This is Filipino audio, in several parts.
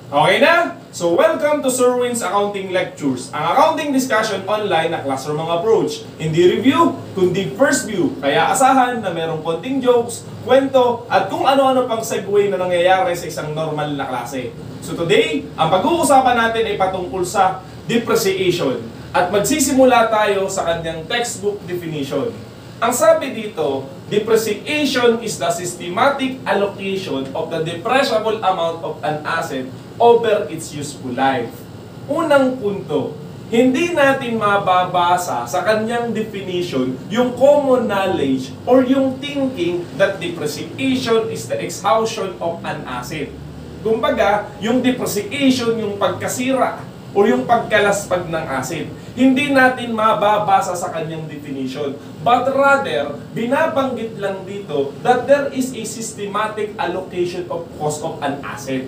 Okay na? So welcome to Sir Win's Accounting Lectures, ang accounting discussion online na classroom approach. Hindi review, kundi first view. Kaya asahan na merong konting jokes, kwento, at kung ano-ano pang segue na nangyayari sa isang normal na klase. So today, ang pag-uusapan natin ay patungkol sa depreciation. At magsisimula tayo sa kanyang textbook definition. Ang sabi dito, depreciation is the systematic allocation of the depreciable amount of an asset over its useful life. Unang punto, hindi natin mababasa sa kanyang definition yung common knowledge or yung thinking that depreciation is the exhaustion of an asset. Kumbaga, yung depreciation, yung pagkasira o yung pagkalaspag ng asset. Hindi natin mababasa sa kanyang definition. But rather, binabanggit lang dito that there is a systematic allocation of cost of an asset.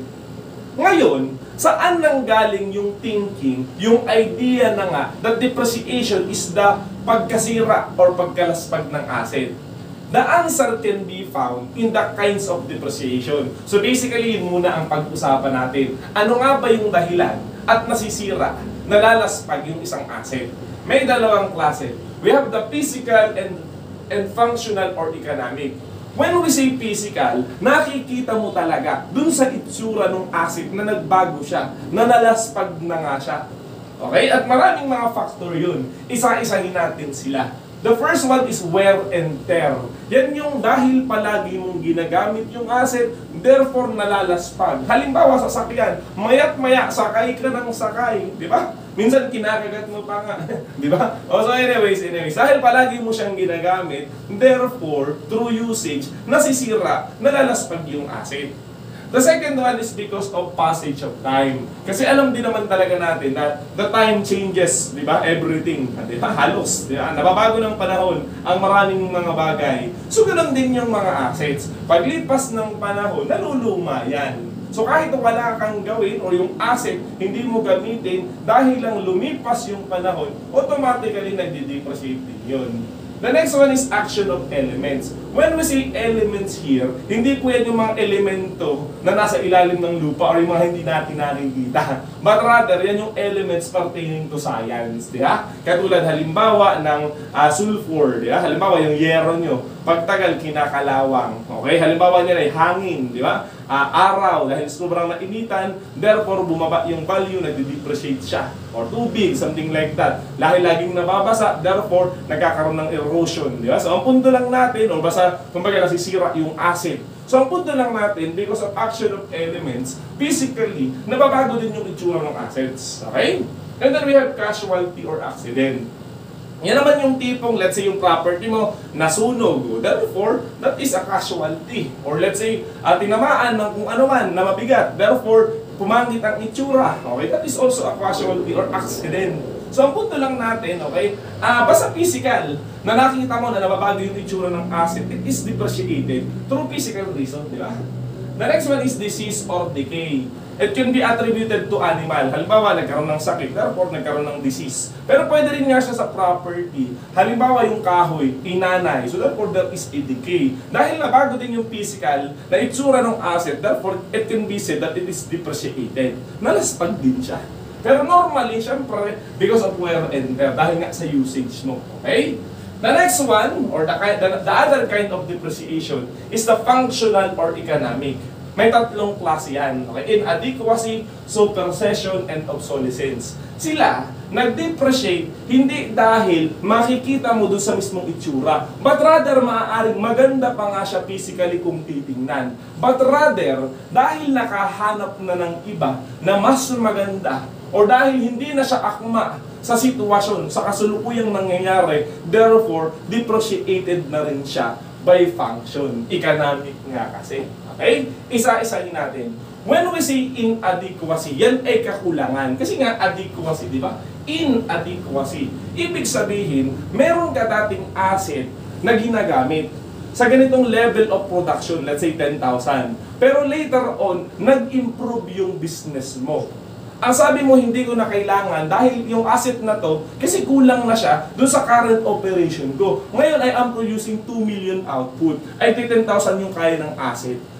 Ngayon, saan nanggaling yung thinking, yung idea na nga that depreciation is the pagkasira or pagkalaspag ng asset? The answer can be found in the kinds of depreciation. So basically, yun muna ang pag-usapan natin. Ano nga ba yung dahilan at nasisira, nalalaspag yung isang asset? May dalawang klase. We have the physical and functional or economic. When we say physical, nakikita mo talaga dun sa itsura ng asset na nagbago siya, na nalaspag na nga siya. Okay? At maraming mga factor yun. Isa-isahin natin sila. The first one is wear and tear. Yan yung dahil palagi mong ginagamit yung asset, therefore nalalaspag. Halimbawa sa sakyan, mayat-maya, sakay ka ng sakay. Di ba? Minsan kinakagat mo pa nga. Di ba? So anyways, dahil palagi mo siyang ginagamit, therefore, through usage, nasisira, nalalaspag yung asset. The second one is because of passage of time. Kasi alam din naman talaga natin na the time changes, di ba? Everything, di ba? Halos, di ba? Nababago ng panahon ang maraming mga bagay. So, ganun din yung mga assets. Paglipas ng panahon, naluluma yan. So, kahit wala kang gawin o yung asset, hindi mo gamitin, dahil lang lumipas yung panahon, automatically nagde-depreciate din yun. The next one is action of elements. When we say elements here, hindi po yan yung mga elemento na nasa ilalim ng lupa or yung mga hindi natin nakikita. But rather, yan yung elements pertaining to science. Diba? Katulad halimbawa ng sulfur. Diba? Halimbawa yung yero nyo, pagtagal kinakalawang. Okay? Halimbawa niya ay hangin. Diba? Araw, dahil sobrang nainitan, therefore bumaba yung value, nagde-depreciate siya. Or tubig, something like that. Laging nababasa, therefore nagkakaroon ng erosion. Di ba? So ang punto lang natin, o basta kumbaga nasisira yung asset. So ang punto lang natin, because of action of elements, physically, nababago din yung itsura ng assets. Okay? And then we have casualty or accident. Yan naman yung tipong, let's say, yung property mo nasunog. Therefore, that is a casualty. Or let's say, tinamaan ng kung ano man na mabigat. Therefore, pumangit ang itsura. Okay? That is also a casualty or accident. So, ang punto lang natin, okay, basta physical, na nakikita mo na nababago yung itsura ng asset, it is depreciated through physical reason, di ba? The next one is disease or decay. It can be attributed to animal. Halimbawa, nagkaroon ng sakit, therefore nagkaroon ng disease. Pero pwede rin nga siya sa property. Halimbawa, yung kahoy, inanay. So therefore, there is a decay. Dahil nabago din yung physical na itsura ng asset, therefore, it can be said that it is depreciated. Nalaspag din siya. Pero normally, syempre, because of wear and tear, dahil nga sa usage mo. Okay? The next one, or the other kind of depreciation, is the functional or economic. May tatlong klase yan. Okay? Inadequacy, supersession, and obsolescence. Sila, nag-depreciate hindi dahil makikita mo doon sa mismong itsura, but rather maaaring maganda pa nga siya physically kung titingnan. But rather, dahil nakahanap na ng iba na mas maganda, or dahil hindi na siya akma sa sitwasyon, sa kasulukuyang nangyayari, therefore, depreciated na rin siya by function. Economic nga kasi. Okay? Isa-isahin natin. When we say inadequacy, yan ay kakulangan. Kasi nga adequacy, di ba? Inadequacy. Ibig sabihin, meron ka dating asset na ginagamit sa ganitong level of production, let's say 10,000. Pero later on, nag-improve yung business mo. Ang sabi mo, hindi ko na kailangan dahil yung asset na to, kasi kulang na siya doon sa current operation ko. Ngayon, I am producing 2 million output. Ay, 10,000 yung kaya ng asset.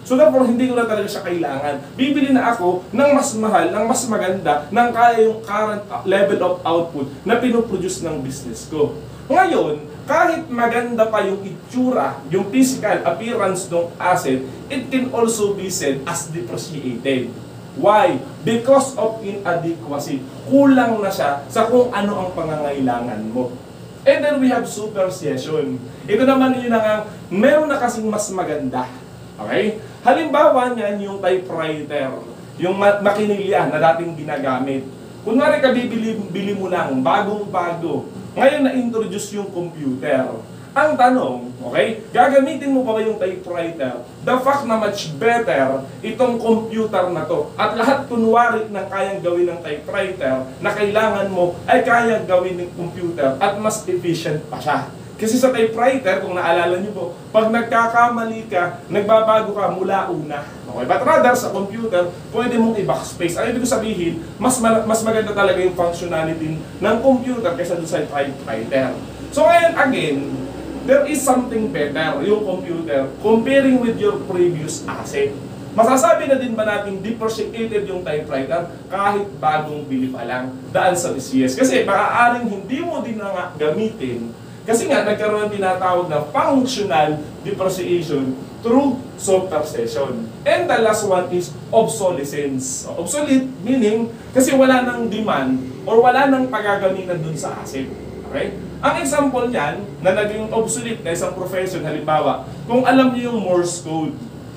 So therefore, hindi ko na talaga siya kailangan. Bibili na ako ng mas mahal, ng mas maganda, ng kaya yung current level of output na pinoproduce ng business ko. Ngayon, kahit maganda pa yung itsura, yung physical appearance ng asset, it can also be said as depreciated. Why? Because of inadequacy. Kulang na siya sa kung ano ang pangangailangan mo. And then we have supersession. Ito naman yun na meron na kasing mas maganda. Okay? Halimbawa niyan yung typewriter, yung makinilya na dating ginagamit. Kunwari ka bili mo lang, bagong-bago. Ngayon na-introduce yung computer. Ang tanong, okay, gagamitin mo pa ba yung typewriter? The fact na much better itong computer na to at lahat kunwari na kayang gawin ng typewriter na kailangan mo ay kayang gawin ng computer at mas efficient pa siya. Kasi sa typewriter, kung naalala nyo po, pag nagkakamali ka, nagbabago ka mula una. Okay? But rather, sa computer, pwede mong i-backspace. Ang ibig sabihin, mas maganda talaga yung functionality ng computer kaysa doon sa typewriter. So ngayon, again, there is something better, yung computer, comparing with your previous asset. Masasabi na din ba natin depreciated yung typewriter kahit bagong bili pa lang? Daan sa DCS. Kasi maaaring hindi mo din na nga gamitin. Kasi nga, nagkaroon ng tinatawag na functional depreciation through supersession. And the last one is obsolescence. Obsolete, meaning, kasi wala nang demand or wala nang pagagamitan dun sa asset. Okay? Ang example niyan, na naging obsolete na isang profession, halimbawa, kung alam niyo yung Morse code.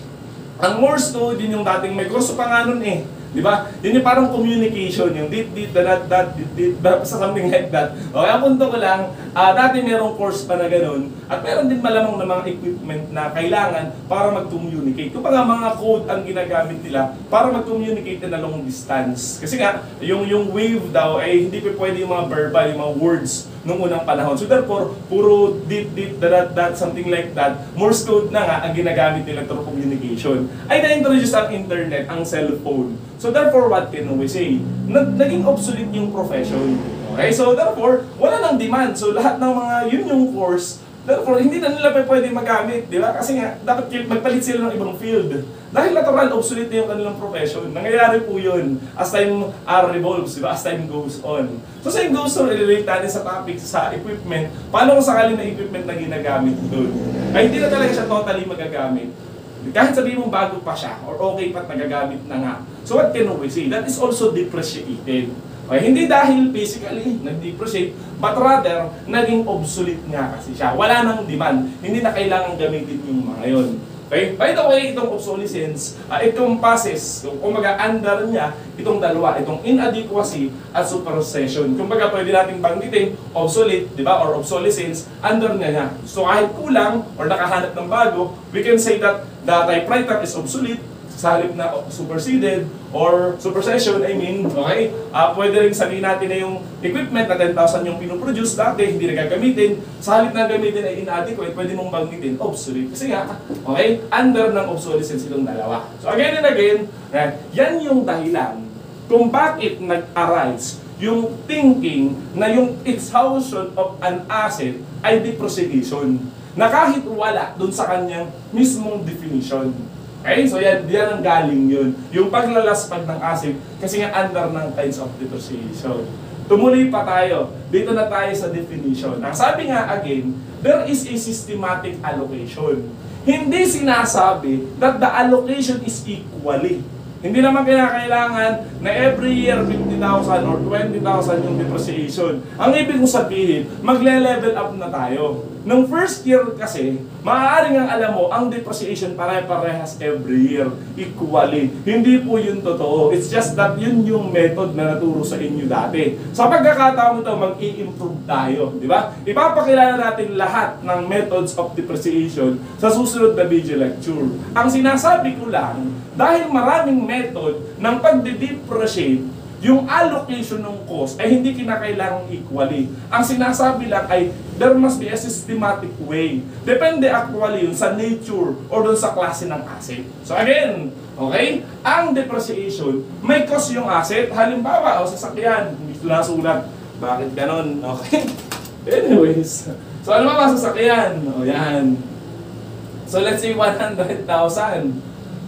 Ang Morse code, yun yung dating may gusto pa nga nun eh. Di ba? Yun yung parang communication, yung dit, dat, something like that. Okay, ang punto ko lang, dati merong course pa na ganun, at meron din malamang na mga equipment na kailangan para mag-communicate. Kung mga code ang ginagamit nila para mag-communicate na long distance. Kasi nga, yung wave daw ay hindi pwede yung mga verbal, yung mga words nung unang panahon. So therefore, puro dit, dat, something like that, Morse code na nga ang ginagamit nila through communication. Ay na-introduce ang internet, ang cellphone. So therefore, what can we say? Naging obsolete yung profession. Okay? So therefore, wala nang demand. So lahat ng mga yun yung course, therefore, hindi na nila pwede magamit, di ba? Kasi nga, dapat magpalit sila ng ibang field. Dahil natural, obsolete na yung kanilang profession. Nangyayari po yun as time revolves, di ba? As time goes on. So sa goes on, relate natin sa topic, sa equipment. Paano kung sakali na equipment na ginagamit doon? Ay hindi na talaga siya totally magagamit. Kahit sabihin mong bago pa siya, or okay pa't nagagamit na nga. So what can we say? That is also depreciated. Okay, hindi dahil physically nag-depreciate, but rather, naging obsolete nga kasi siya. Wala nang demand. Hindi na kailangan gamitin yung mga yun. Okay? By the way, itong obsolescence, itong passes, kumbaga under niya, itong dalawa, itong inadequacy at supersession. Kumbaga pwede nating banggitin, obsolete, di ba, or obsolescence, under niya. So kahit kulang or nakahanap ng bago, we can say that the typewriter is obsolete, sa halip na superseded or supersession, I mean, okay? Pwede rin sabihin natin na yung equipment na 10,000 yung pinoproduce dati, hindi na gagamitin. Sa halip na gamitin ay inadequate, pwede mong banggitin, obsolete. Kasi nga, okay, under ng obsolescence itong dalawa. So again and again, yan yung dahilan kung bakit nag-arise yung thinking na yung exhaustion of an asset ay depreciation. Na kahit wala dun sa kanyang mismong definition. Okay? So yan ang galing yun. Yung paglalaspag ng asset kasi nga under ng kinds of depreciation. Tumuloy pa tayo. Dito na tayo sa definition. Ang sabi nga again, there is a systematic allocation. Hindi sinasabi that the allocation is equally. Hindi naman kailangan na every year 50,000 or 20,000 yung depreciation. Ang ibig kong sabihin, magle-level up na tayo. Nung first year kasi, maaaring ang alam mo, ang depreciation pare-parehas every year, equally. Hindi po yun totoo. It's just that yun yung method na naturo sa inyo dati. Sa pagkakataon ito, mag-i-improve tayo. Di ba? Ipapakilala natin lahat ng methods of depreciation sa susunod na video lecture. Ang sinasabi ko lang, dahil maraming method ng pagde-depreciate, yung allocation ng cost ay hindi kinakailangang equally. Ang sinasabi lang ay there must be a systematic way. Depende actually yun sa nature or dun sa klase ng asset. So again, okay? Ang depreciation, may cost yung asset. Halimbawa, sasakyan. Hindi ito nasulat. Bakit ganon? Okay? Anyways. So ano ba sasakyan? O yan. So let's say 100,000.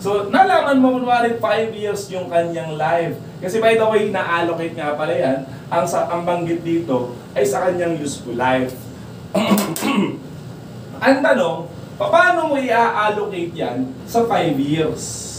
So, nalaman mo kunwari 5 years yung kanyang life. Kasi by the way, na-allocate nga pala yan, ang banggit dito ay sa kanyang useful life. Ang tanong, paano mo i-allocate yan sa 5 years?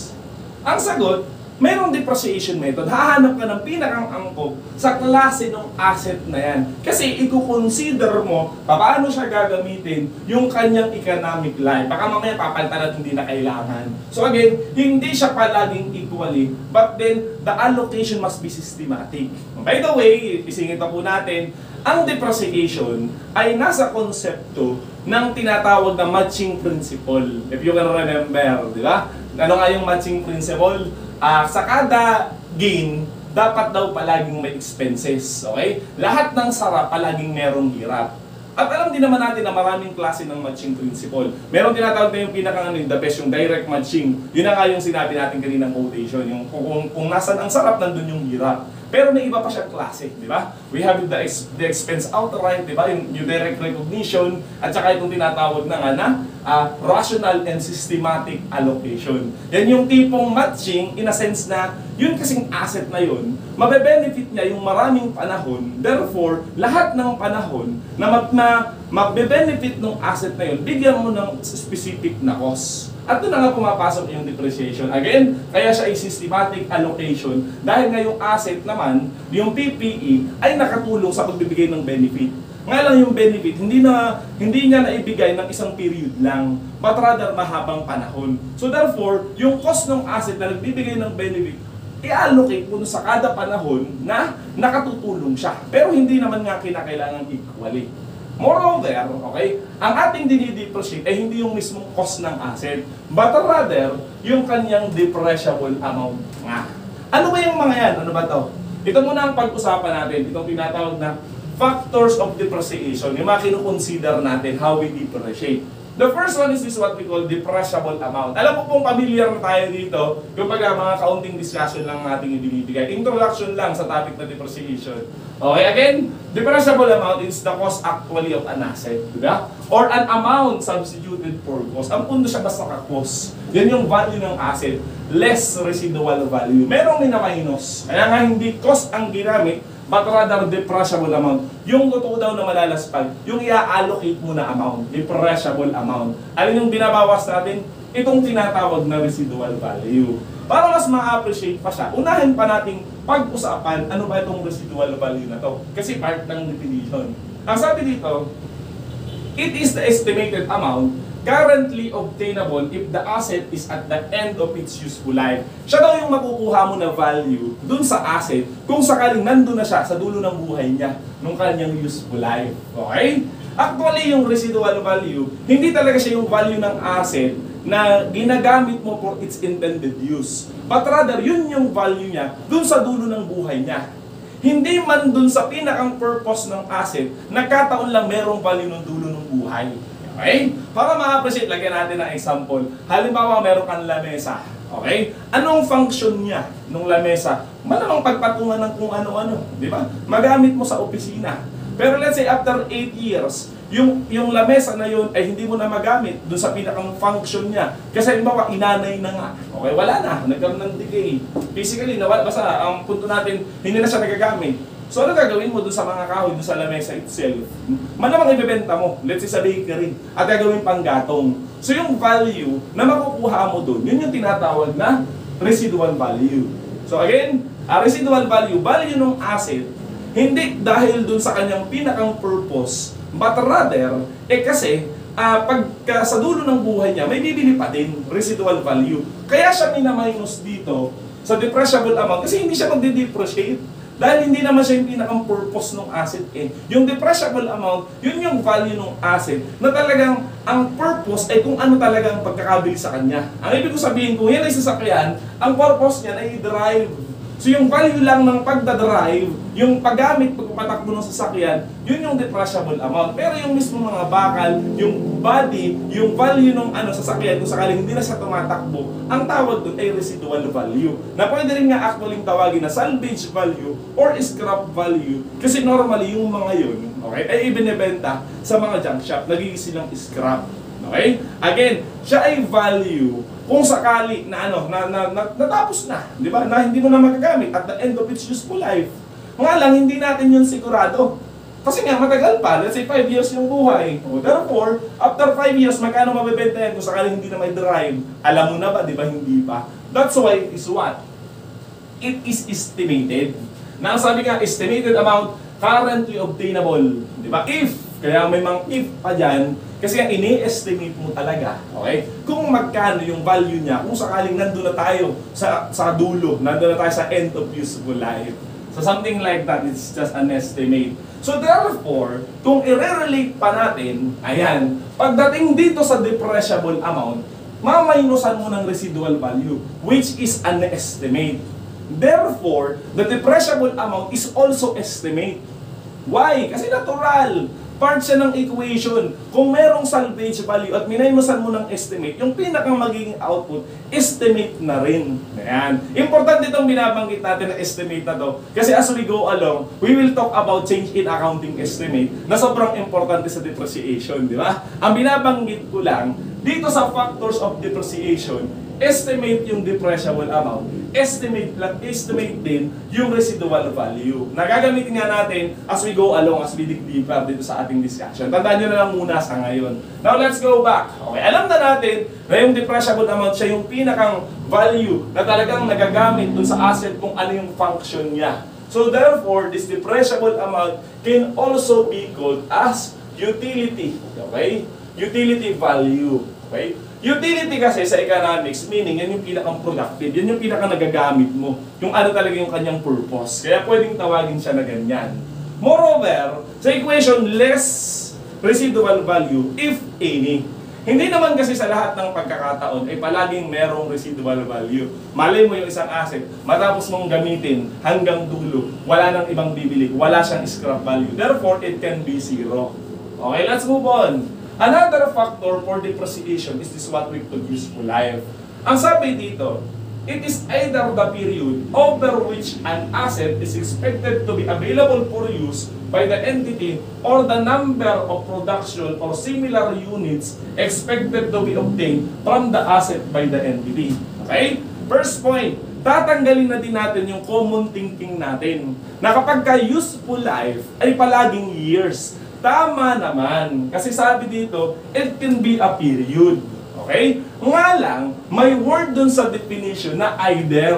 Ang sagot, mayroong depreciation method. Hahanap ka ng pinakang angkop sa klase ng asset na yan. Kasi i-consider mo paano siya gagamitin yung kanyang economic life. Baka mamaya papalitan at hindi na kailangan. So again, hindi siya palaging equally, but then the allocation must be systematic. By the way, isingit na po natin, ang depreciation ay nasa konsepto ng tinatawag na matching principle. If you can remember, di ba? Ano nga yung matching principle? Sa kada gain, dapat daw palaging may expenses. Okay? Lahat ng sarap palaging merong hirap. At alam din naman natin na maraming klase ng matching principle. Meron tinatawag na yung the best, yung direct matching. Yun na nga yung sinabi natin kanina ng quotation. Yung kung nasan ang sarap, nandun yung hirap. Pero may iba pa siyang klase, di ba? We have the expense outright, di ba? Yung direct recognition, at saka itong tinatawag na nga na rational and systematic allocation. Yan yung tipong matching in a sense na yun kasing asset na yun, mabe-benefit niya yung maraming panahon. Therefore, lahat ng panahon na mabe-benefit ng asset na yun, bigyan mo ng specific na cost. At doon na nga pumapasok yung depreciation. Again, kaya siya ay systematic allocation dahil nga yung asset naman, yung PPE, ay nakatulong sa pagbibigay ng benefit. Nga lang yung benefit, hindi niya naibigay ng isang period lang, but rather mahabang panahon. So therefore, yung cost ng asset na nagbibigay ng benefit, i-allocate mo sa kada panahon na nakatutulong siya. Pero hindi naman nga kinakailangan equally. Moreover, okay, ang ating dinidepreciate ay hindi yung mismong cost ng asset, but rather, yung kanyang depreciable amount nga. Ano ba yung mga yan? Ano ba to? Ito muna ang pag-usapan natin, itong tinatawag na factors of depreciation, yung mga kinukonsider natin how we depreciate. The first one is this what we call depreciable amount. Alam mo pong familiar na tayo dito, kapag mga kaunting discussion lang natin ibinibigay. Introduction lang sa topic na depreciation. Okay, again, depreciable amount is the cost actually of an asset, diba? Or an amount substituted for cost. Ang punto siya basta ka-cost. Yan yung value ng asset, less residual value. Merong minus. Kaya nga hindi cost ang ginamit, but rather depreciable amount. Yung totoo daw na malalaspag, yung i-allocate mo na amount, depreciable amount. Alin yung binabawas natin? Itong tinatawag na residual value. Para mas ma-appreciate pa siya, unahin pa nating pag-usapan ano ba itong residual value na to. Kasi part ng definition. Ang sabi dito, it is the estimated amount currently obtainable if the asset is at the end of its useful life. Siya daw yung makukuha mo na value dun sa asset kung sakaling nandun na siya sa dulo ng buhay niya nung kanyang useful life. Okay? Actually, yung residual value, hindi talaga siya yung value ng asset na ginagamit mo for its intended use. But rather, yun yung value niya dun sa dulo ng buhay niya. Hindi man dun sa pinakang purpose ng asset, nagkataon lang merong value ng dulo ng buhay. Okay? Para ma-appreciate, lagyan natin ng example. Halimbawa, meron kang lamesa. Okay? Anong function niya nung lamesa? Malamang pagpatungan ng kung ano-ano. Di ba? Magamit mo sa opisina. Pero let's say, after 8 years, yung lamesa na yun ay hindi mo na magamit dun sa pinakang function niya. Kasi halimbawa, inanay na nga. Okay? Wala na. Nagkaroon ng decay. Physically, nawala. Basta ang punto natin, hindi na siya nagagamit. So ano gagawin mo doon sa mga kahoy, doon sa lamesa itself? Malamang ibebenta mo, let's say sa bakery, at gagawin pang gatong. So yung value na makukuha mo doon, yun yung tinatawag na residual value. So again, residual value ng asset, hindi dahil doon sa kanyang pinakang purpose, but rather, kasi pagka sa dulo ng buhay niya, may bibili pa din residual value. Kaya siya minaminus dito sa depreciable amount kasi hindi siya magde-depreciate. Dahil hindi naman siya yung pinakang purpose ng asset eh. Yung depreciable amount, yun yung value ng asset na talagang ang purpose ay kung ano talagang pagkakabili sa kanya. Ang ibig ko sabihin, kung yan ay sasakyan, ang purpose niya ay drive. So yung value lang ng pagdadrive, yung paggamit, pagpapatakbo ng sasakyan, yun yung depreciable amount. Pero yung mismo mga bakal, yung body, yung value ng sasakyan, kung sakaling hindi na siya tumatakbo, ang tawag doon ay residual value. Na pwede rin nga actually tawagin na salvage value or scrap value. Kasi normally yung mga yun, okay, ay ibinebenta sa mga junk shop, nagiging silang scrap. Okay? Again, siya ay value kung sakali na natapos na, di ba? Na hindi mo na magagamit at the end of its useful life. Nga lang, hindi natin yun sigurado. Kasi nga, matagal pa. Let's say 5 years yung buhay. O, therefore, after 5 years, magkano mabibenta yan kung sakali hindi na may drive? Alam mo na ba, di ba? Hindi pa. That's why it is what? It is estimated. Na sabi nga, estimated amount currently obtainable. Di ba? If, kaya may mga if pa dyan, kasi nga ini-estimate mo talaga, okay? Kung magkano yung value niya, kung sakaling nandun na tayo sa dulo, nandun na tayo sa end of useful life. So something like that, it's just an estimate. So therefore, kung i-relate pa natin, ayan, pagdating dito sa depreciable amount, mamainusan mo ng residual value, which is an estimate. Therefore, the depreciable amount is also estimate. Why? Kasi natural. Part siya ng equation. Kung merong salvage value at minayusan mo ng estimate, yung pinakang magiging output, estimate na rin. Ayan. Importante itong binabanggit natin na estimate na to. Kasi as we go along, we will talk about change in accounting estimate na sobrang importante sa depreciation, di ba? Ang binabanggit ko lang, dito sa factors of depreciation, estimate yung depreciable amount, estimate din yung residual value. Nagagamitin nga natin as we go along, as we dig deeper dito sa ating discussion. Tandaan nyo na lang muna sa ngayon. Now let's go back. Okay, alam na natin na yung depreciable amount siya yung pinakang value na talagang nagagamit dun sa asset kung ano yung function niya. So therefore, this depreciable amount can also be called as utility. Okay? Utility value. Okay? Utility kasi sa economics, meaning yan yung pinakang productive, yan yung pinakang nagagamit mo, yung ano talaga yung kanyang purpose. Kaya pwedeng tawagin siya na ganyan. Moreover, sa equation, less residual value, if any. Hindi naman kasi sa lahat ng pagkakataon ay palaging merong residual value. Malay mo yung isang asset, matapos mong gamitin hanggang dulo, wala nang ibang bibili, wala siyang scrap value. Therefore, it can be zero. Okay, let's move on. Another factor for depreciation is this what we call useful life. Ang sabi dito, it is either the period over which an asset is expected to be available for use by the entity or the number of production or similar units expected to be obtained from the asset by the entity. Okay? First point, tatanggalin na din natin yung common thinking natin na kapag ka-useful life ay palaging years. Tama naman. Kasi sabi dito, it can be a period. Okay? Nga lang, may word dun sa definition na either.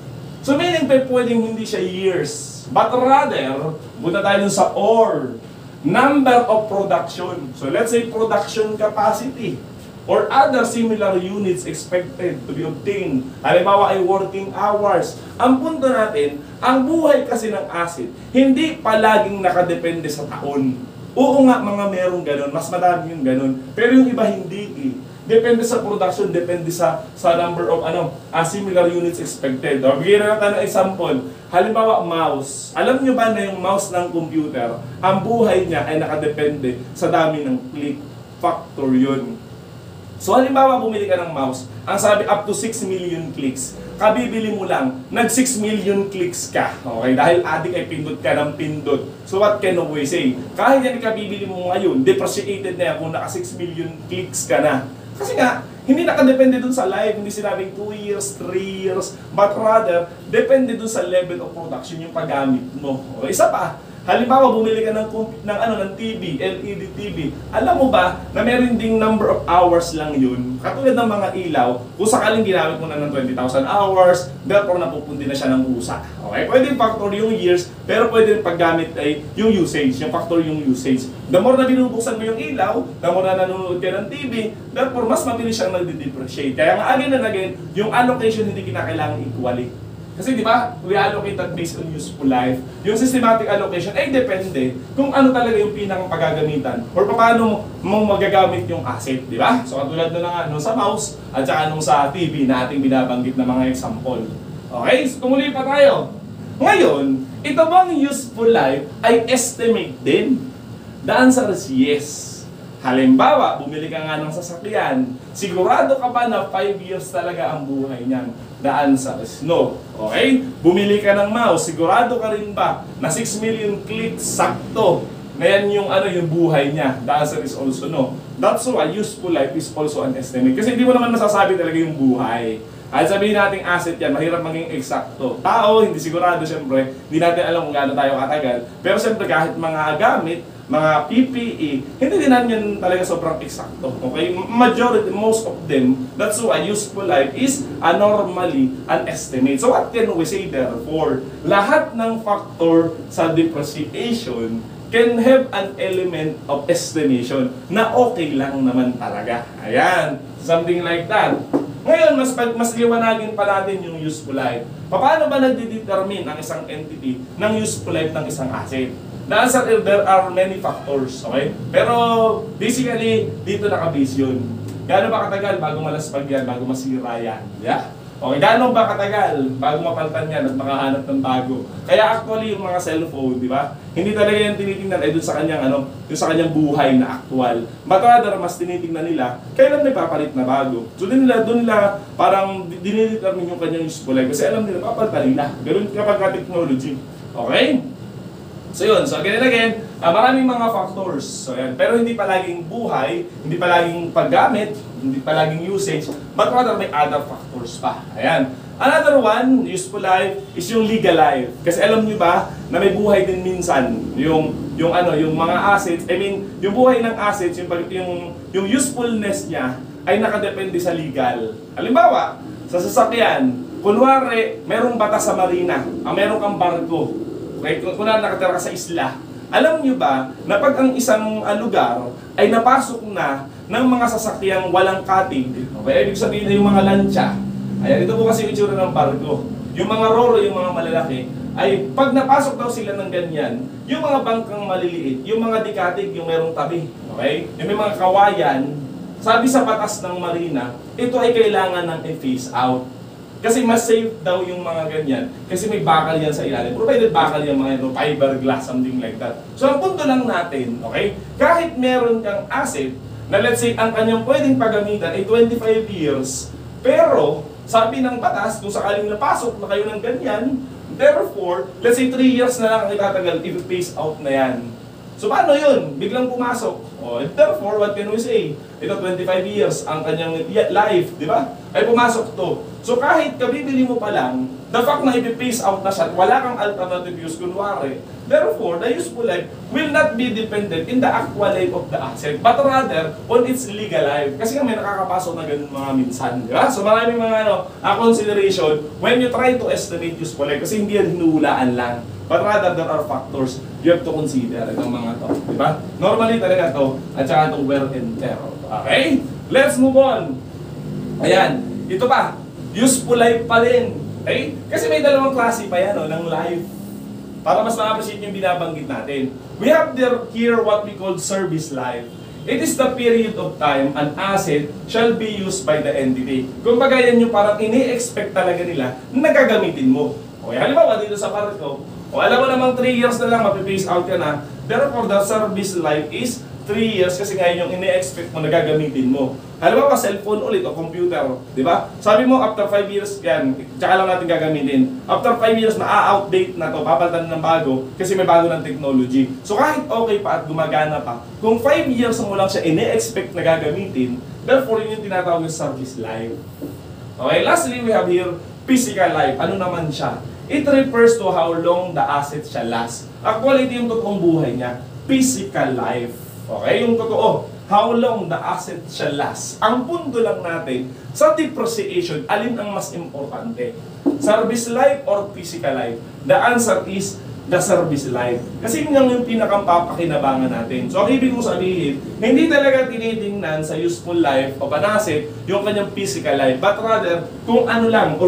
So meaning, pwedeng hindi siya years. But rather, punta tayo dun sa or. Number of production. So let's say production capacity. Or other similar units expected to be obtained. Halimbawa ay working hours. Ang punto natin, ang buhay kasi ng asset, hindi palaging nakadepende sa taon. Oo nga, mga merong ganun, mas madami yung ganun. Pero yung iba hindi eh. Depende sa production, depende sa number of similar units expected. O, bigyan na natin ng example. Halimbawa, mouse. Alam nyo ba na yung mouse ng computer, ang buhay niya ay nakadepende sa dami ng click factor yun. So halimbawa, bumili ka ng mouse, ang sabi up to 6 million clicks. Kabibili mo lang, nag 6 million clicks ka. Okay, dahil adik ay pindot ka ng pindot. So what can we say? Kahit yan ikabibili mo ngayon, depreciated na yan kung naka 6 million clicks ka na. Kasi nga, hindi nakadepende dun sa live, hindi sinabing 2 years, 3 years, but rather, depende dun sa level of production yung paggamit mo. Okay, isa pa, halimbawa, bumili ka ng TV, LED TV. Alam mo ba na meron ding number of hours lang yun? Katulad ng mga ilaw, kung sakaling ginamit mo na ng 20,000 hours, therefore napupundi na siya ng usa. Okay? Pwede factor yung years, pero pwede paggamit ay yung usage, yung factor yung usage. The more na binubuksan mo yung ilaw, the more na nanonood ka ng TV, therefore mas mabilis siyang nagde-depreciate. Kaya nga again and again, yung allocation hindi kinakailangan equally. Kasi di ba, we allocated based on useful life. Yung systematic allocation ay depende kung ano talaga yung pinakang pagagamitan or paano mo magagamit yung asset, di ba? So katulad na nga sa mouse at saka nung sa TV na ating binabanggit na mga example. Okay, so tumuloy pa tayo. Ngayon, ito bang useful life ay estimate din? The answer is yes. Halimbawa, bumili ka nga ng sasakyan, sigurado ka ba na 5 years talaga ang buhay niyan? The answer is no. Okay? Bumili ka ng mouse, sigurado ka rin ba na 6 million clicks sakto na yan yung, yung buhay niya? The answer is also no. That's why useful life is also an estimate. Kasi hindi mo naman masasabi talaga yung buhay. At sabihin nating asset yan, mahirap maging eksakto. Tao, hindi sigurado siyempre, hindi natin alam kung gaano tayo katagal. Pero siyempre kahit mga gamit, mga PPE, hindi din natin talaga sobrang eksakto. Okay? Majority, most of them, that's why useful life is normally an estimate. So what can we say therefore? Lahat ng factor sa depreciation can have an element of estimation na okay lang naman talaga. Ayan, something like that. Ngayon, mas liwanagin pa natin yung useful life. Paano ba nagdedetermine ang isang entity ng useful life ng isang asset? The answer is there are many factors, okay? Pero basically, dito nakabase yun. Gaano ba katagal bago malaspag yan, bago masira yan? Yeah? Okay, gaano ba katagal bago mapalitan yan at makahanap ng bago? Kaya actually yung mga cellphone, di ba? Hindi talaga yan tinitingnan ay doon sa kanyang doon sa kanyang buhay na actual. But rather, mas tinitingnan nila kailan may papalit na bago. So doon nila parang dinidetermine yung kanyang useful life kasi alam nila papalitan nila. Ganun kapag ka-technology. Okay? So yun, so again, maraming mga factors. So yan, pero hindi palaging buhay, hindi palaging paggamit, hindi palaging usage, but rather may other factors pa. Ayan. Another one, useful life, is yung legal life. Kasi alam niyo ba na may buhay din minsan yung mga assets, yung buhay ng assets, yung usefulness niya ay nakadepende sa legal. Halimbawa, sa sasakyan, kunwari, merong batas sa marina, meron kang barko. Okay, kung nakatira ka sa isla, alam nyo ba na pag ang isang lugar ay napasok na ng mga sasakyang walang katig, okay, ibig sabihin na yung mga lansya, ayan, ito po kasi yung itsura ng barko. Yung mga roro, yung mga malalaki, ay pag napasok daw sila ng ganyan, yung mga bangkang maliliit, yung mga dikatig, yung merong tabi, okay, yung may mga kawayan, sabi sa batas ng marina, ito ay kailangan ng i-phase out. Kasi mas safe daw yung mga ganyan kasi may bakal yan sa ilalim. Provided bakal yung mga fiberglass, something like that. So ang punto lang natin, okay, kahit meron kang asset na let's say ang kanyang pwedeng paggamitan ay 25 years, pero sabi ng batas kung sakaling napasok na kayo ng ganyan, therefore, let's say 3 years na lang ang itatagal, i-phase out na yan. So paano yun? Biglang pumasok. Therefore, what can we say? Ito 25 years ang kanyang life, di ba? Ay pumasok to. So kahit kabibili mo pa lang, the fact na i-phase out na siya at wala kang alternative use, kunwari, therefore, the useful life will not be dependent in the actual life of the asset, but rather on its legal life. Kasi nga may nakakapasok na ganun mga minsan, di ba? So maraming mga consideration when you try to estimate useful life, kasi hindi yan hinuhulaan lang. But rather, there are factors you have to consider itong mga to, di ba? Normally talaga to, at saka itong wear and tear. Okay? Let's move on. Ayan, ito pa, useful life pa rin. Okay? Kasi may dalawang klase pa yan, ng life. Para mas ma-appreciate yung binabanggit natin. We have here what we call service life. It is the period of time an asset shall be used by the entity. Kung baga yan yung parang ini-expect talaga nila na gagamitin mo. Okay, halimbawa dito sa barko, alam mo namang 3 years na lang mapiphase out yan ha. Therefore, the service life is 3 years kasi ngayon yung ini-expect mo na gagamitin mo. Halimbawa, cellphone ulit o computer, di ba? Sabi mo, after 5 years yan, tsaka lang natin gagamitin. After 5 years, ma-outdate na to, papalitan ng bago kasi may bago ng technology. So kahit okay pa at gumagana pa, kung 5 years mo lang siya ini-expect na gagamitin, therefore yun yung tinatawag yung service life. Okay, lastly, we have here physical life. Ano naman siya? It refers to how long the asset shall last. Actually, ito yung totoong buhay niya. Physical life. Okay? Yung totoo. How long the asset shall last. Ang punto lang natin, sa depreciation, alin ang mas importante? Service life or physical life? The answer is the service life. Kasi yun yung pinakampapakinabangan natin. So, ang ibig kong sabihin, hindi talaga tinitingnan sa useful life o panasip yung kanyang physical life, but rather, kung ano lang,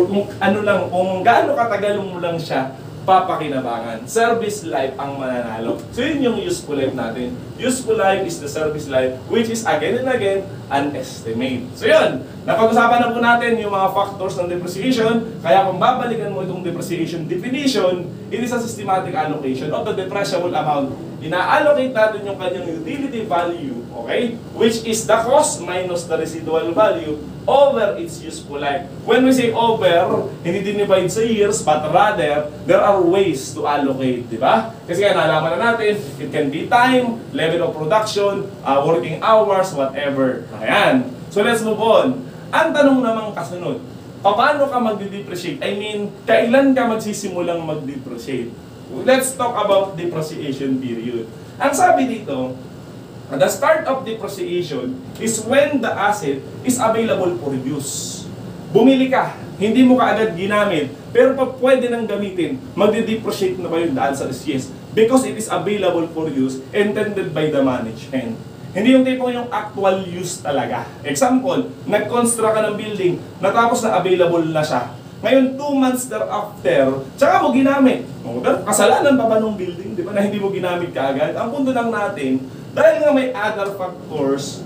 kung gaano katagal mo lang siya papakinabangan. Service life ang mananalo. So, yun yung useful life natin. Useful life is the service life, which is again and again, an estimate. So, yun. Napag-usapan na po natin yung mga factors ng depreciation. Kaya kung babalikan mo itong depreciation definition, it is a systematic allocation of the depreciable amount. Ina-allocate natin yung kanyang utility value, Okay? Which is the cost minus the residual value over its useful life. When we say over, hindi din divide sa years, but rather, there are ways to allocate, di ba? Kasi nga, nalaman na natin, it can be time, level of production, working hours, whatever. Ayan. So let's move on. Ang tanong namang kasunod, paano ka magde-depreciate? I mean, kailan ka magsisimulang mag-depreciate? Let's talk about depreciation period. Ang sabi dito, the start of depreciation is when the asset is available for use. Bumili ka, hindi mo kaagad ginamit, pero pag pwede nang gamitin, magde-depreciate na ba yung daan sa yes? Because it is available for use, intended by the management. Hindi yung tipong yung actual use talaga. Example, nag-construct ka ng building, natapos na available na siya. Ngayon, 2 months thereafter, tsaka mo ginamit. Kasalanan pa ba nung building, di ba, na hindi mo ginamit kaagad? Ang punto lang natin, dahil nga may other factors,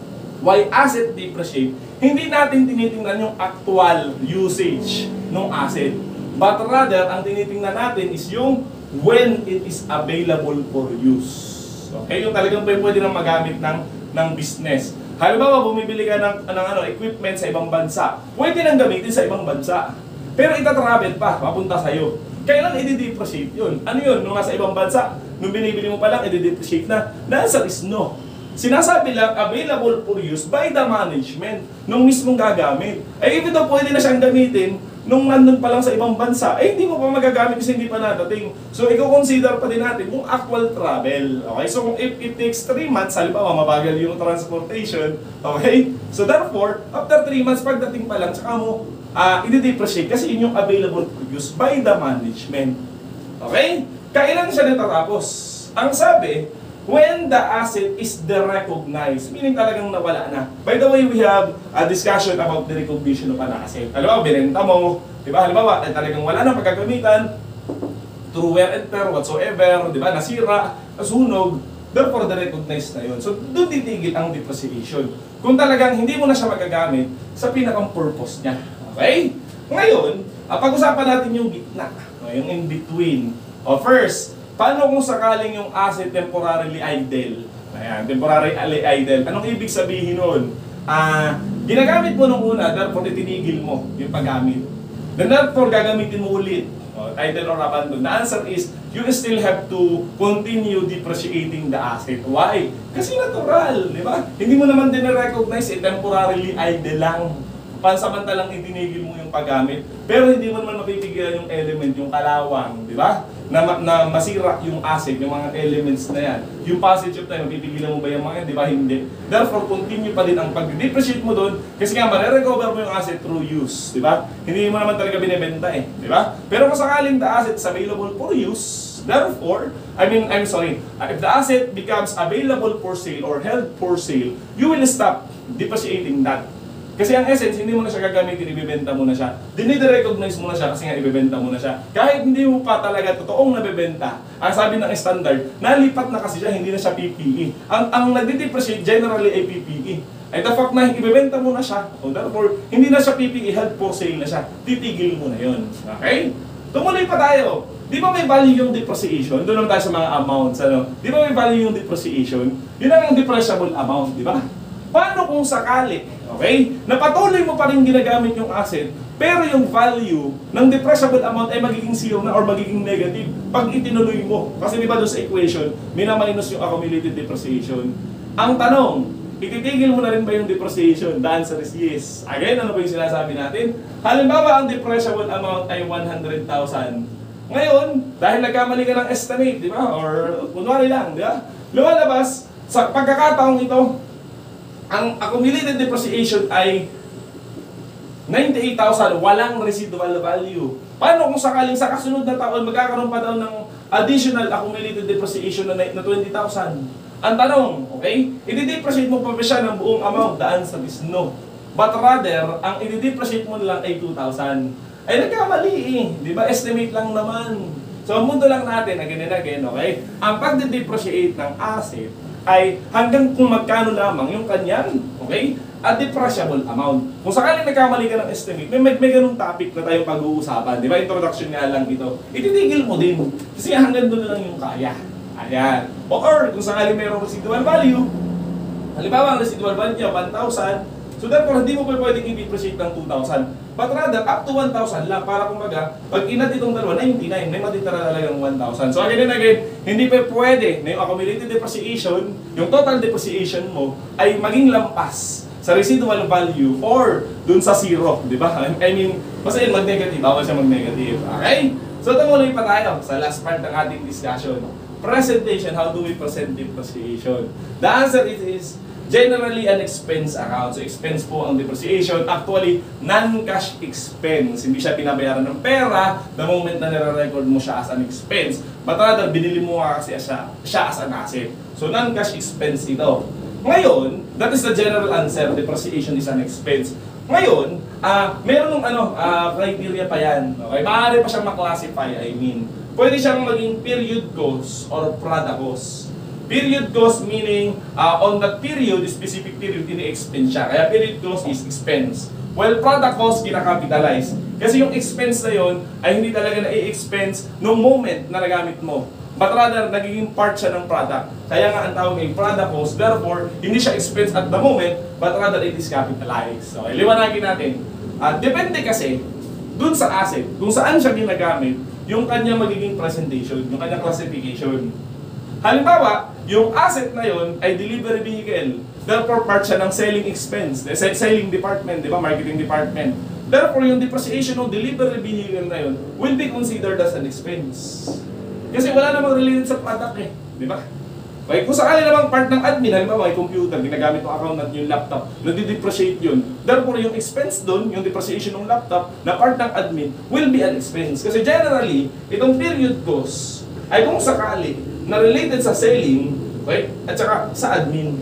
why asset depreciate, hindi natin tinitingnan yung actual usage ng asset. But rather, ang tinitingnan natin is yung when it is available for use. Okay, yung talagang pwede nang magamit ng business. Halimbawa, bumibili ka ng equipment sa ibang bansa. Pwede nang gamitin sa ibang bansa. Pero itatravel pa, papunta sa'yo. Kailan i-depreciate yun? Ano yun? Nung nasa ibang bansa, nung binibili mo pa lang, i-depreciate na. The answer is no. Sinasabi lang, available for use by the management nung mismong gagamit. Ay, even though pwede na siyang gamitin, nung nandun pa lang sa ibang bansa, ay hindi mo pa magagamit kasi hindi pa nadating. So, i-consider pa din natin yung actual travel. Okay? So, kung if it takes 3 months, halimbawa, mabagal yung transportation, okay? So, therefore, after 3 months, pagdating pa lang, tsaka mo, i-depreciate kasi yun yung available for use by the management. Okay? Kailan siya natatapos? Ang sabi, when the asset is derecognized, meaning talagang nawala na. By the way, we have a discussion about the recognition of an asset. Halimbawa, binenta mo, di ba? Halimbawa, talagang wala na pagkagamitan, through wear and tear, whatsoever, di ba? Nasira, nasunog, therefore, derecognized na yun. So, doon titigil ang depreciation. Kung talagang hindi mo na siya magagamit sa pinakang purpose niya. Okay? Ngayon, pag-usapan natin yung gitna, yung in between. First, paano kung sakaling yung asset temporarily idle? Ayan, temporarily idle. Anong ibig sabihin nun? Ginagamit mo nung una, therefore itinigil mo yung paggamit. Then therefore, gagamitin mo ulit. Idle or abandon. The answer is, you still have to continue depreciating the asset. Why? Kasi natural, di ba? Hindi mo naman din na-recognize, temporarily idle lang. Pansamantalang itinigil mo yung paggamit, pero hindi mo naman mapipigilan yung element, yung kalawang, di ba? Na masira yung asset, yung mga elements na yan. Yung passage of time, mapipigilan mo ba yung mga yan? Di ba? Hindi. Therefore, continue pa din ang pag-depreciate mo doon, kasi nga, marirecover mo yung asset through use, di ba? Hindi mo naman talaga binibenta eh, di ba? Pero kung sakaling the asset is available for use, therefore, if the asset becomes available for sale or held for sale, you will stop depreciating that. Kasi ang essence, hindi mo na siya gagamitin, ibibenta mo na siya. Dinide-recognize mo na siya kasi nga ibibenta mo na siya. Kahit hindi mo pa talaga totoong nabibenta, ang sabi ng standard, nalipat na kasi siya, hindi na siya PPE. Ang nagde-depreciate generally ay PPE. Ay the fact na ibibenta mo na siya, therefore, hindi na siya PPE, held for sale na siya, titigil mo na yun. Okay? Tumuloy pa tayo. Di ba may value yung depreciation? Doon naman tayo sa mga amounts. Di ba may value yung depreciation? Yun ang depreciable amount, di ba? Paano kung sakali, okay, na patuloy mo pa rin ginagamit yung asset, pero yung value ng depreciable amount ay magiging zero na or magiging negative pag itinuloy mo. Kasi di ba doon sa equation, minaminus yung accumulated depreciation. Ang tanong, ititigil mo na rin ba yung depreciation? The answer is yes. Again, ano ba yung sinasabi natin? Halimbawa, ang depreciable amount ay 100,000. Ngayon, dahil nagkamali ka ng estimate, di ba? Or kunwari lang, di ba? Lumalabas, sa pagkakataong ito, ang accumulated depreciation ay 98,000, walang residual value. Paano kung sakaling sa kasunod na taon magkakaroon pa daw ng additional accumulated depreciation na 20,000? Ang tanong, okay, i-depreciate mo pa ba siya ng buong amount? The answer is no. But rather, ang i-depreciate mo lang ay 2,000. Ay nagkamali eh, di ba? Estimate lang naman. So, ang mundo lang natin, again and again, okay? Ang pag-depreciate ng asset ay hanggang kung magkano lamang yung kanyang, okay, a depreciable amount. Kung sakaling nagkamali ka ng estimate, may ganung topic na tayong pag-uusapan, di ba? Introduction nga lang ito. Ititigil mo din, kasi hanggang doon lang yung kaya. Ayan. Or, kung sakaling mayroong residual value, Halimbawa, ang residual value niya 1,000. So therefore, hindi mo pa pwedeng i-depreciate ng 2,000. But rather, up to 1,000 lang para kumbaga, pag inad itong dalawa, 99, may matitira talagang 1,000. So again and again, hindi pa pwede na yung accumulated depreciation, yung total depreciation mo, ay maging lampas sa residual value or dun sa zero, di ba? I mean, basta yun mag-negative, bawal siya mag-negative. Okay? So tumuloy pa tayo sa last part ng ating discussion. Presentation, how do we present depreciation? The answer is generally an expense account. So expense po ang depreciation. Actually, non-cash expense. Hindi siya binabayaran ng pera the moment na nire-record mo siya as an expense. But rather, binili mo nga kasi siya as an asset. So non-cash expense ito. Ngayon, that is the general answer. Depreciation is an expense. Ngayon, meron ng criteria pa yan. Okay? Maaari pa siyang maklasify, I mean. Pwede siyang maging period cost or product cost. Period cost meaning on that period, specific period, ini-expense siya. Kaya period cost is expense. While product cost, kinakapitalize. Kasi yung expense na yon ay hindi talaga na-i-expense nung moment na nagamit mo. But rather, nagiging part siya ng product. Kaya nga ang tawag ay product cost. Therefore, hindi siya expense at the moment, but rather it is capitalized. So, liwanagin natin. Depende kasi dun sa asset, kung saan siya ginagamit, yung kanya magiging presentation, yung kanya classification. Halimbawa, yung asset na yon ay delivery vehicle. Therefore, part siya ng selling expense, selling department, di ba? Marketing department. Therefore, yung depreciation ng delivery vehicle na yon will be considered as an expense. Kasi wala namang related sa product eh, di ba? Okay, kung sakali namang part ng admin, halimbawa may computer, ginagamit ng accountant yung laptop, nadi-depreciate yun. Therefore, yung expense doon, yung depreciation ng laptop, na part ng admin, will be an expense. Kasi generally, itong period cost ay kung sakali na related sa selling, okay, at saka sa admin.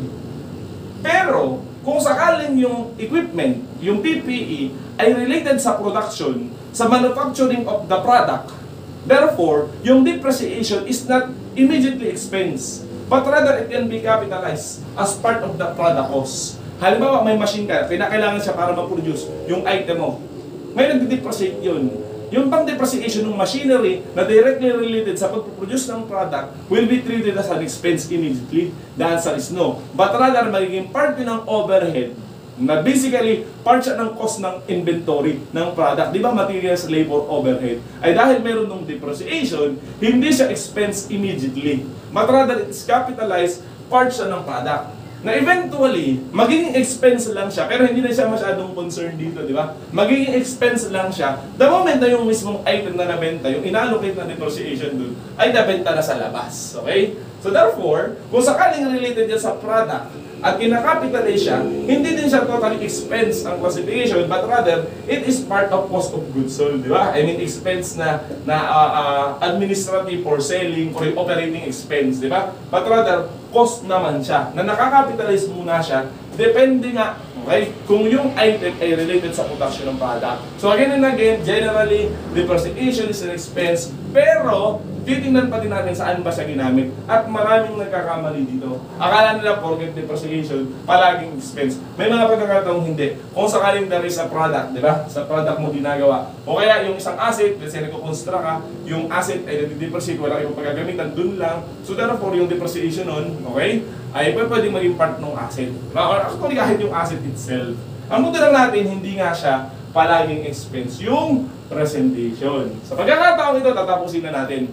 Pero, kung sakaling yung equipment, yung PPE, ay related sa production, sa manufacturing of the product, therefore, yung depreciation is not immediately expense, but rather it can be capitalized as part of the product cost. Halimbawa, may machine ka, kailangan siya para ma-produce yung item mo. May nag-depreciate yun. Yung pang-depreciation ng machinery na directly related sa pag-produce ng product will be treated as an expense immediately. The answer is no. But rather, magiging part yun ng overhead na basically part siya ng cost ng inventory ng product. Di ba materials, labor, overhead? Ay dahil meron ng depreciation, hindi siya expense immediately. But rather, it's capitalized part siya ng product. Na eventually, magiging expense lang siya, pero hindi na siya masyadong concerned dito, di ba? Magiging expense lang siya. The moment na yung mismong item na nabenta, yung inallocate na depreciation dun, ay nabenta na sa labas. Okay? So therefore, kung sakaling related yan sa product, at kinakapitalize siya, hindi din siya totally expense ang classification, but rather, it is part of cost of goods sold, di ba? I mean, expense na administrative or selling or operating expense, di ba? But rather, cost naman siya, na nakakapitalize muna siya, depende nga, okay, kung yung item ay related sa production ng product. So again and again, generally, depreciation is an expense, pero titingnan pa din natin saan ba siya ginamit. At maraming nagkakamali dito. Akala nila porket depreciation, palaging expense. May mga pagkakataong hindi. Kung sakaling there is a product, di ba? Sa product mo ginagawa. O kaya yung isang asset, let's say nagkukonstruct ka, yung asset ay nadidepreciate, wala kayong pagkagamitan, dun lang. So therefore, yung depreciation nun, okay, ay pwede maging part ng asset. Actually, kahit yung asset itself. Ang punto lang natin, hindi nga siya palaging expense yung presentation. Sa pagkakataong ito, tatapusin na natin.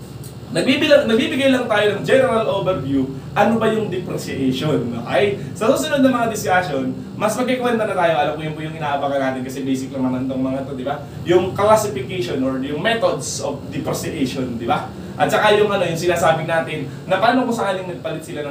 Nagbibigay lang tayo ng general overview, ano ba yung depreciation, okay? Sa susunod na mga discussion, mas magkikwenta na tayo, alam ko yun po yung inaabangan natin kasi basic lang naman itong mga to, di ba? Yung classification or yung methods of depreciation, di ba? At saka yung yung sinasabi natin na paano kung sakaling nagpalit sila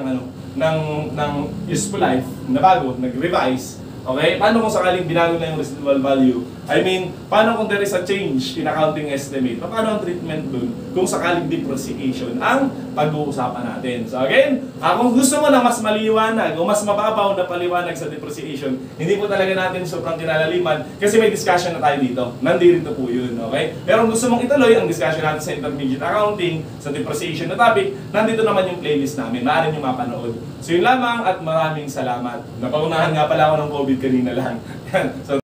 ng useful life na bago, nag-revise, okay? Paano kung sakaling binago na yung residual value? I mean, paano kung there is a change in accounting estimate? Paano ang treatment dun kung sakaling depreciation ang pag-uusapan natin? So again, kung gusto mo na mas maliwanag o mas mababaw na paliwanag sa depreciation, hindi po talaga natin sobrang kinalaliman kasi may discussion na tayo dito. Nandito po yun, okay? Pero kung gusto mong ituloy ang discussion natin sa intermediate accounting, sa depreciation na topic, nandito naman yung playlist namin. Maaari nyo mapanood. So yun lamang at maraming salamat. Napaunahan nga pala ako ng COVID kanina lang. So,